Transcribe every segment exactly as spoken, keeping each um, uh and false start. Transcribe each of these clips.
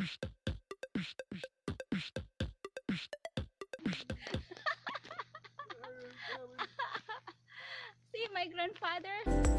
See my grandfather.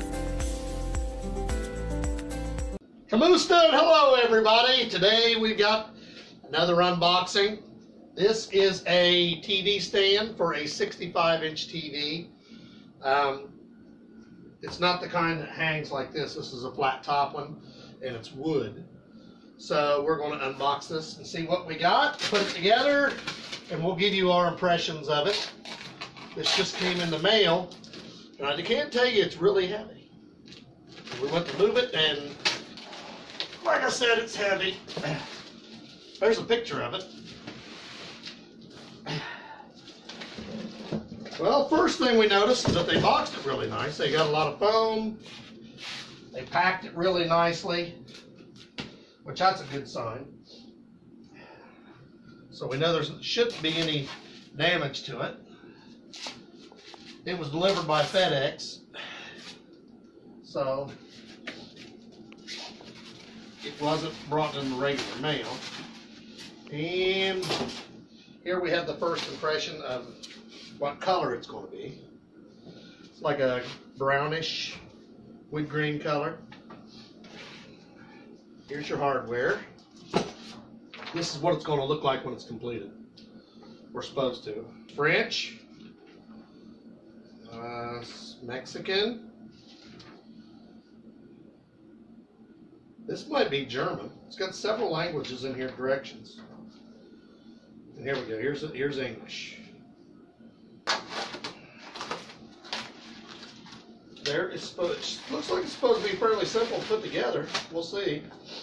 Caboose Stud, hello everybody. Today we've got another unboxing. This is a T V stand for a sixty-five inch T V. Um, it's not the kind that hangs like this. This is a flat top one and it's wood. So we're going to unbox this and see what we got, put it together, and we'll give you our impressions of it. This just came in the mail, and I can't tell you it's really heavy. We went to move it, and like I said, it's heavy. There's a picture of it. Well, first thing we noticed is that they boxed it really nice. They got a lot of foam. They packed it really nicely, which that's a good sign. So we know there shouldn't be any damage to it. It was delivered by FedEx, so it wasn't brought in the regular mail. And here we have the first impression of what color it's going to be. It's like a brownish wood green color. Here's your hardware. This is what it's going to look like when it's completed. We're supposed to. French, uh, Mexican. This might be German. It's got several languages in here, directions. And here we go. Here's here's English. There it's supposed. It looks like it's supposed to be fairly simple to put together. We'll see.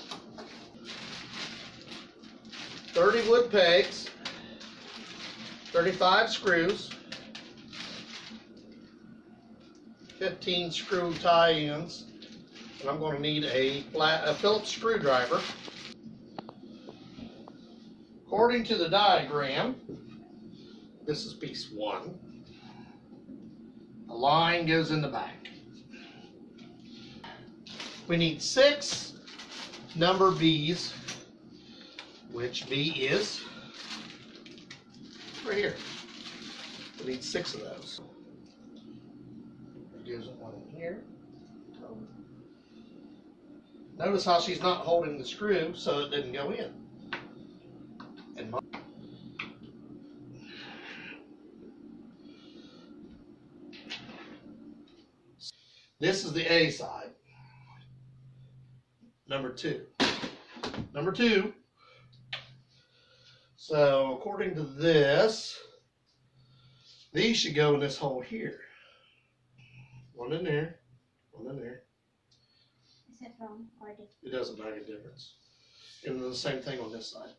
thirty wood pegs, thirty-five screws, fifteen screw tie-ins, and I'm going to need a, flat, a Phillips screwdriver. According to the diagram, this is piece one. A line goes in the back. We need six number B's, which B is right here. We need six of those. There goes one in here. Notice how she's not holding the screw so it didn't go in. And my this is the A side. Number two. Number two. So according to this, these should go in this hole here. One in there, one in there. Is that wrong? Or did It doesn't make a difference. And then the same thing on this side.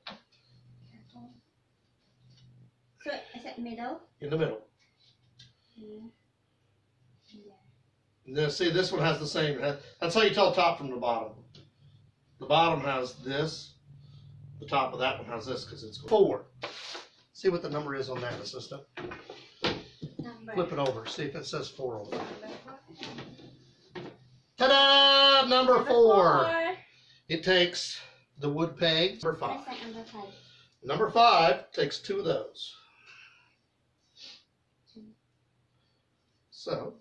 So is it middle? In the middle. Mm. Yeah. Now see, this one has the same. That's how you tell top from the bottom. The bottom has this. The top of that one has this because it's four. See what the number is on that, assistant. Number. Flip it over. See if it says four over there. Ta-da! Number, number four. four. It takes the wood peg. Number five. That's like number five. Number five takes two of those. So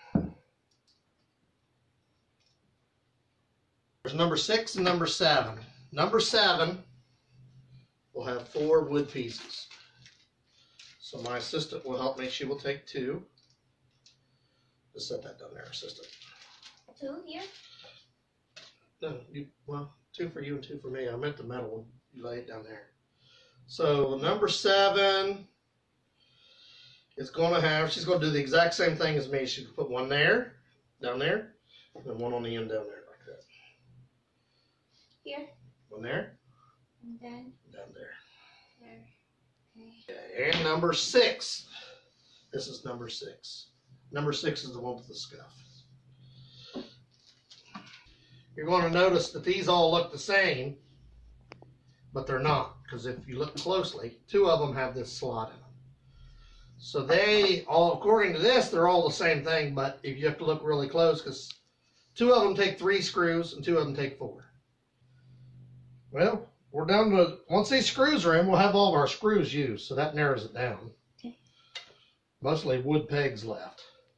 there's number six and number seven. Number seven will have four wood pieces. So my assistant will help me. She will take two. Just set that down there, assistant. Two here? No, you, well, two for you and two for me. I meant the metal one. You lay it down there. So number seven is going to have, she's going to do the exact same thing as me. She can put one there, down there, and then one on the end down there like that. Here? One there. And then? Down there. There. Okay. And number six. This is number six. Number six is the one with the scuff. You're going to notice that these all look the same, but they're not, because if you look closely, two of them have this slot in them. So they all, according to this, they're all the same thing, but if you have to look really close, because two of them take three screws and two of them take four. Well, we're down to, once these screws are in, we'll have all of our screws used, so that narrows it down. Okay. Mostly wood pegs left.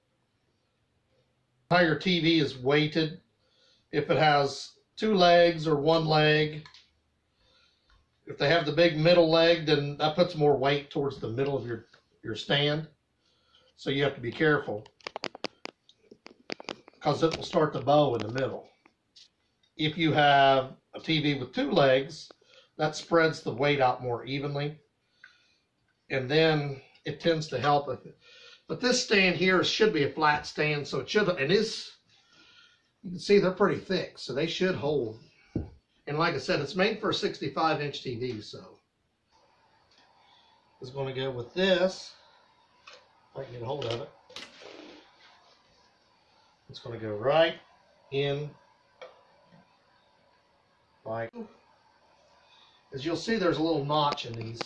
How your T V is weighted, if it has two legs or one leg. If they have the big middle leg, then that puts more weight towards the middle of your, your stand. So you have to be careful, because it will start to bow in the middle. If you have a T V with two legs, that spreads the weight out more evenly. And then it tends to help. If it, but this stand here should be a flat stand, so it should, and is, you can see they're pretty thick, so they should hold. And like I said, it's made for a sixty-five inch T V, so it's going to go with this. If I can get a hold of it. It's going to go right in, like, as you'll see, there's a little notch in these.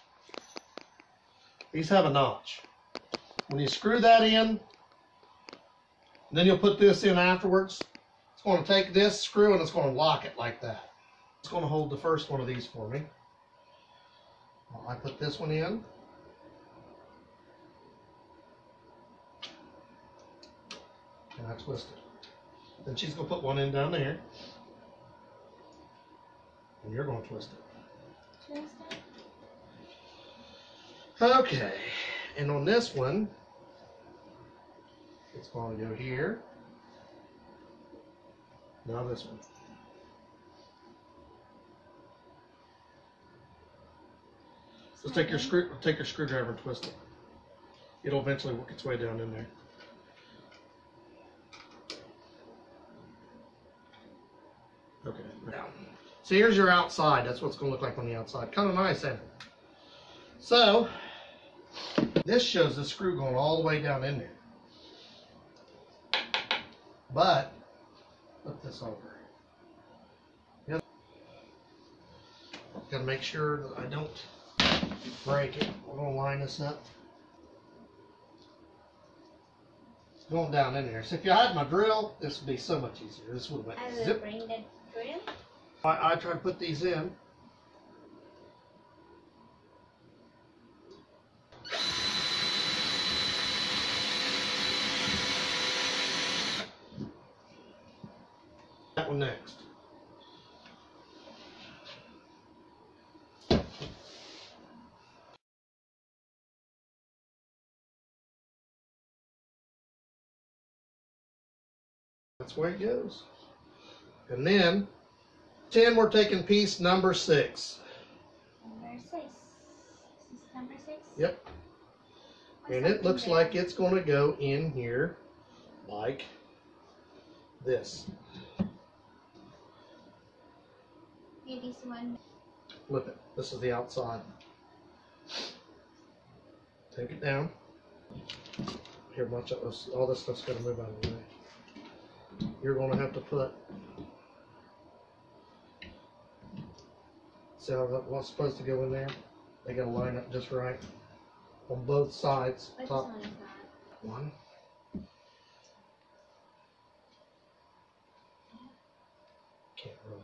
These have a notch. When you screw that in, then you'll put this in afterwards. It's going to take this screw and it's going to lock it like that. It's going to hold the first one of these for me. I put this one in. And I twist it. Then she's going to put one in down there. And you're going to twist it. Twist it. Okay. And on this one, it's going to go here. Now this one. Just take your screw, take your screwdriver and twist it. It'll eventually work its way down in there. Okay. Now, so here's your outside. That's what it's going to look like on the outside. Kind of nice, isn't it? So this shows the screw going all the way down in there. But flip this over. Yep. Got to make sure that I don't break it. We're going to line this up. It's going down in there. So if you had my drill, this would be so much easier. This would have I went will zip. bring the drill. I, I try to put these in. That one next. That's where it goes. And then, ten, we're taking piece number six. Number six. This is number six? Yep. What's And it something looks there? like it's going to go in here like this. Okay, this one. Flip it. This is the outside. Take it down. Here, watch out. This- all this stuff's got to move out of the way. You're going to have to put, see how that was supposed to go in there? They got to line up just right on both sides. But Top this one is not. one. Can't really.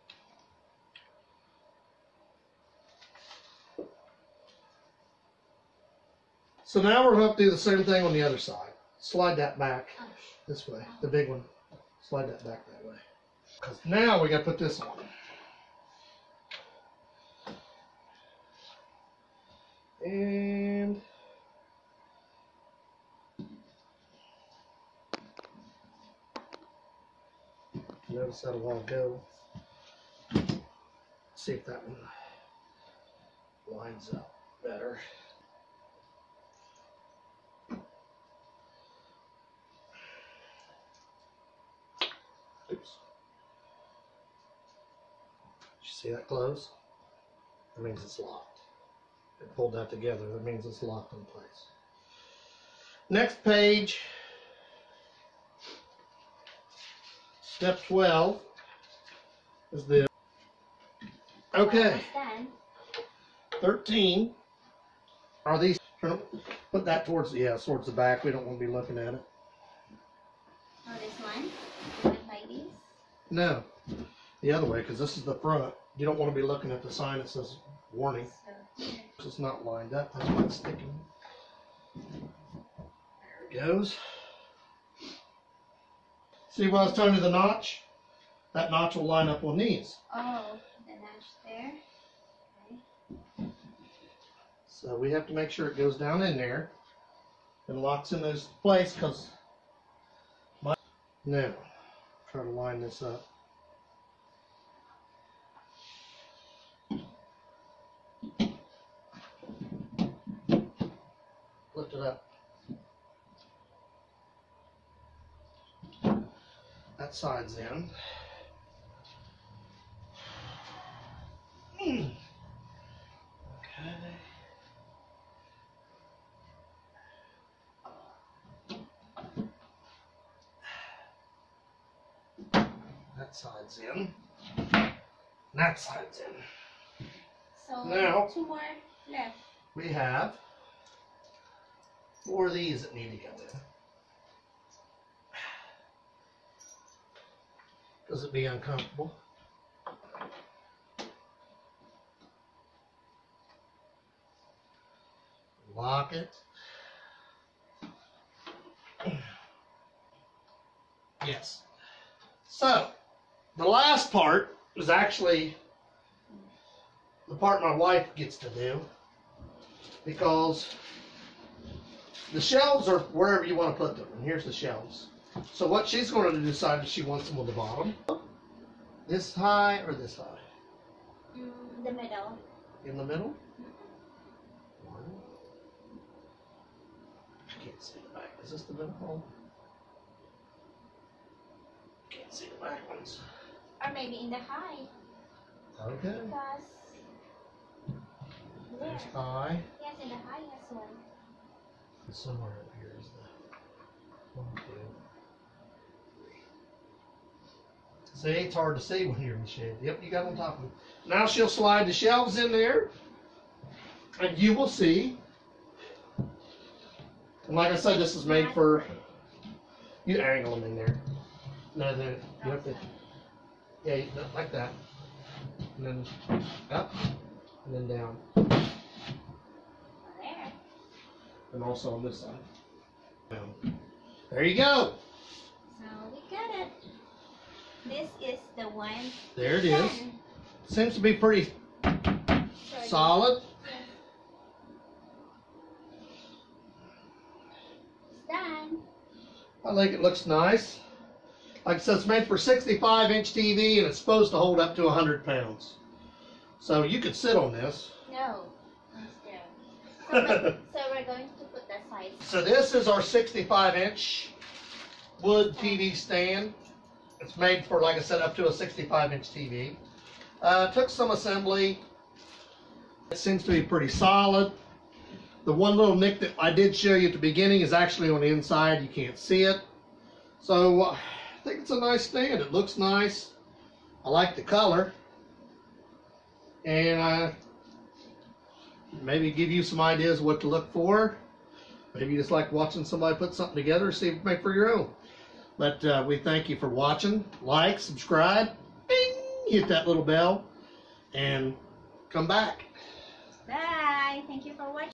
So now we're going to do the same thing on the other side. Slide that back Oh. this way, the big one. Slide that back that way. Because now we got to put this on. And notice that'll all go. See if that one lines up better. Oops. You see that close? That means it's locked. It pulled that together. That means it's locked in place. Next page. Step twelve is this. Okay. Almost done. thirteen. Are these, put that towards, yeah, towards the back. We don't want to be looking at it. Oh, this one. One like this. No, the other way, because this is the front. You don't want to be looking at the sign that says warning. So, It's not lined up. That's why it's sticking. There it goes. See what I was telling you, the notch? That notch will line up on these. oh, the notch there. Okay. So we have to make sure it goes down in there and locks in those place, because my now try to line this up. Lift it up. That side's in. Hmm. Okay. That side's in. That side's in. So Now- two more left. We have four of these that need to go in. Does it be uncomfortable? Lock it. Yes. So, the last part is actually the part my wife gets to do, because the shelves are wherever you want to put them, and here's the shelves. So what she's going to decide is she wants them on the bottom, this high or this high? Mm, the middle. In the middle? One. I can't see the back. Is this the middle hole? Can't see the back ones. Or maybe in the high. Okay. Because there. There's high. Yes, in the highest one. Somewhere up here is the one, two, three. See, it's hard to see when you're in the shade. Yep, you got on top of it. Now she'll slide the shelves in there, and you will see. And like I said, this is made for, you angle them in there. No, no, you have to, yeah, you- like that. And then up, and then down. There. And also on this side. Down. There you go. So we got it. This is the one. There it is. ten. Seems to be pretty Sorry. solid. Yes. It's done. I think it looks nice. Like I said, it's made for sixty-five inch T V, and it's supposed to hold up to one hundred pounds. So you could sit on this. No. Instead. So, but- so we're going to put the size. So this is our sixty-five inch wood T V stand. It's made for, like I said, up to a sixty-five inch T V. Uh, took some assembly. It seems to be pretty solid. The one little nick that I did show you at the beginning is actually on the inside. You can't see it. So uh, I think it's a nice stand. It looks nice. I like the color. And uh, maybe give you some ideas what to look for. Maybe you just like watching somebody put something together, see if you make for your own. But uh, we thank you for watching. Like, subscribe, bing, hit that little bell, and come back.